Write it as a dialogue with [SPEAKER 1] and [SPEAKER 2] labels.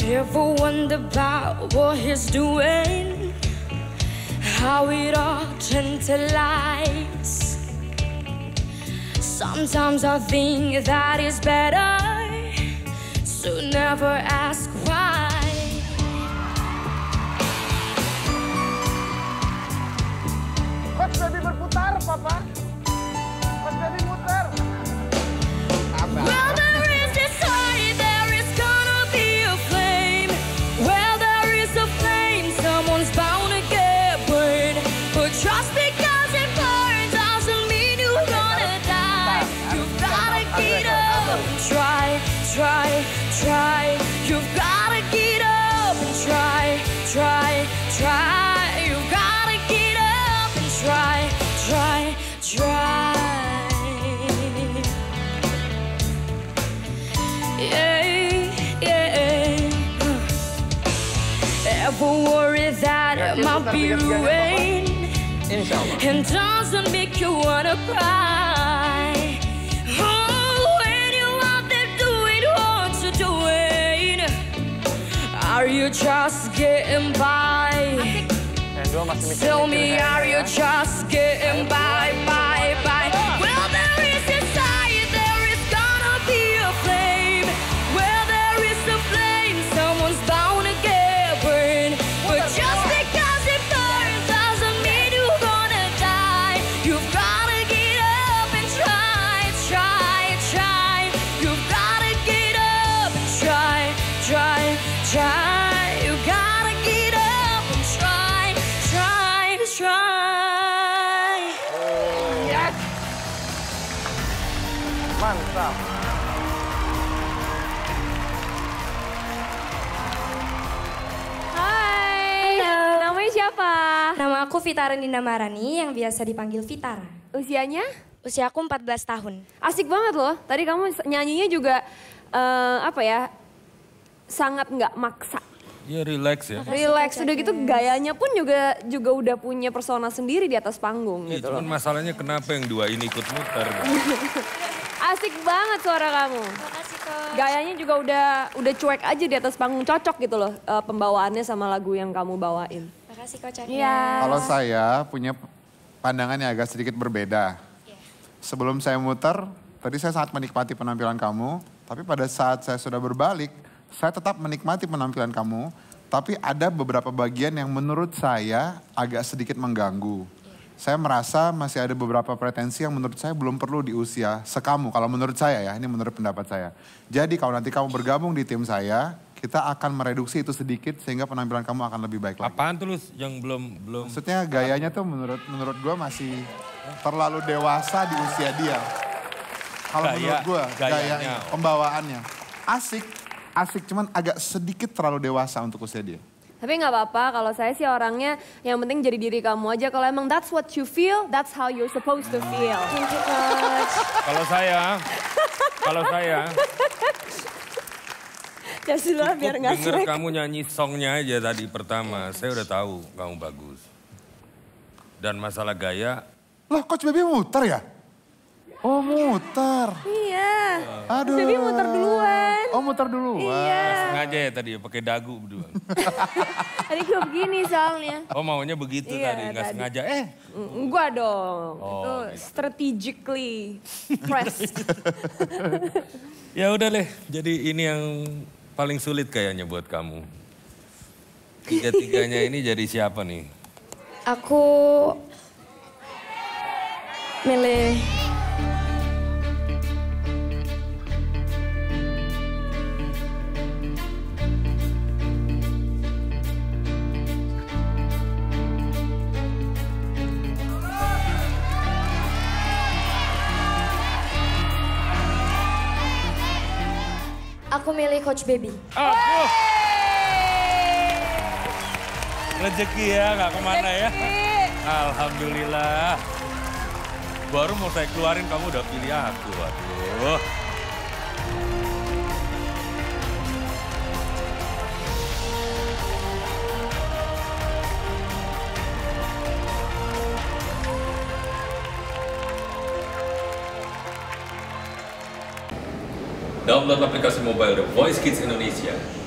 [SPEAKER 1] Ever wonder about what he's doing? How it all tantalizes. Sometimes I think that it's better to never ask why.
[SPEAKER 2] Coach Baby berputar, Papa. Coach Baby muter.
[SPEAKER 1] Well, there is this light, there is gonna be a flame. Well, there is a flame, someone's bound to get burned. But just because it burns doesn't mean you're gonna die. You've gotta get up and try, try, try. You've gotta get up and try, try, try. You've gotta get up and try, try, try. Ever worry that it might be ruined and doesn't make you wanna cry? Oh, when you're out there doing what you're doing, are you just getting by? Tell me, are you just getting by, by? Well, there is a side, there is gonna be a flame. Well, there is a flame, someone's bound to get burned. But just because it burns doesn't mean you're gonna die. You've gotta get up and try, try, try. You've gotta get up and try, try, try. You gotta get up and try, try, try.
[SPEAKER 2] Yes. Mantap.
[SPEAKER 3] Hai, namanya siapa?
[SPEAKER 1] Nama aku Vitara Dinda Marani yang biasa dipanggil Vitara.
[SPEAKER 3] Usianya?
[SPEAKER 1] Usia aku 14 tahun.
[SPEAKER 3] Asik banget loh, tadi kamu nyanyinya juga sangat nggak maksa.
[SPEAKER 4] Ya relax ya.
[SPEAKER 3] Relax, udah gitu gayanya pun juga udah punya persona sendiri di atas panggung
[SPEAKER 4] Ya,
[SPEAKER 3] gitu loh.
[SPEAKER 4] cuman masalahnya kenapa yang dua ini ikut muter?
[SPEAKER 3] Asik banget suara kamu.
[SPEAKER 1] Makasih Coach.
[SPEAKER 3] Gayanya juga udah cuek aja di atas panggung, cocok gitu loh pembawaannya sama lagu yang kamu bawain.
[SPEAKER 1] Makasih Coach Arya.
[SPEAKER 3] Iya.
[SPEAKER 2] Kalau saya punya pandangan yang agak sedikit berbeda. Sebelum saya muter, tadi saya sangat menikmati penampilan kamu. Tapi pada saat saya sudah berbalik, saya tetap menikmati penampilan kamu. Tapi ada beberapa bagian yang menurut saya agak sedikit mengganggu. Saya merasa masih ada beberapa pretensi yang menurut saya belum perlu di usia sekamu. Kalau menurut saya ya, ini menurut pendapat saya. Jadi kalau nanti kamu bergabung di tim saya, kita akan mereduksi itu sedikit sehingga penampilan kamu akan lebih baik lagi.
[SPEAKER 4] Apaan tuh yang belum?
[SPEAKER 2] Maksudnya gayanya tuh menurut gue masih terlalu dewasa di usia dia. Kalau menurut gue gayanya, pembawaannya asik cuman agak sedikit terlalu dewasa untuk usia dia.
[SPEAKER 3] Tapi nggak apa-apa, kalau saya sih orangnya yang penting jadi diri kamu aja. Kalau emang that's what you feel, that's how you're supposed to feel.
[SPEAKER 1] Thank you Coach.
[SPEAKER 4] Kalau saya
[SPEAKER 3] Ya sudah biar nggak
[SPEAKER 4] denger
[SPEAKER 3] cuek.
[SPEAKER 4] kamu nyanyi songnya aja tadi pertama, saya udah tahu kamu bagus. Dan masalah gaya,
[SPEAKER 2] Lah Coach Baby muter ya? Oh muter.
[SPEAKER 3] Iya.
[SPEAKER 2] Aduh.
[SPEAKER 3] Baby muter duluan.
[SPEAKER 2] Oh muter duluan.
[SPEAKER 3] Iya.
[SPEAKER 4] sengaja ya tadi ya pakai dagu berdua.
[SPEAKER 3] Tadi gue begini soalnya.
[SPEAKER 4] Oh maunya begitu
[SPEAKER 3] Iya,
[SPEAKER 4] tadi, nggak
[SPEAKER 3] tadi.
[SPEAKER 4] sengaja.
[SPEAKER 3] Enggak dong.
[SPEAKER 4] Oh,
[SPEAKER 3] Itu
[SPEAKER 4] gitu.
[SPEAKER 3] strategically pressed.
[SPEAKER 4] Ya udah deh, jadi ini yang paling sulit kayaknya buat kamu. Tiga-tiganya ini jadi siapa nih?
[SPEAKER 1] Aku milih Coach Baby.
[SPEAKER 4] Rezeki ya, nggak kemana ya. Alhamdulillah. Baru mau saya keluarin kamu udah pilih aku, waduh. Download aplikasi mobile The Voice Kids Indonesia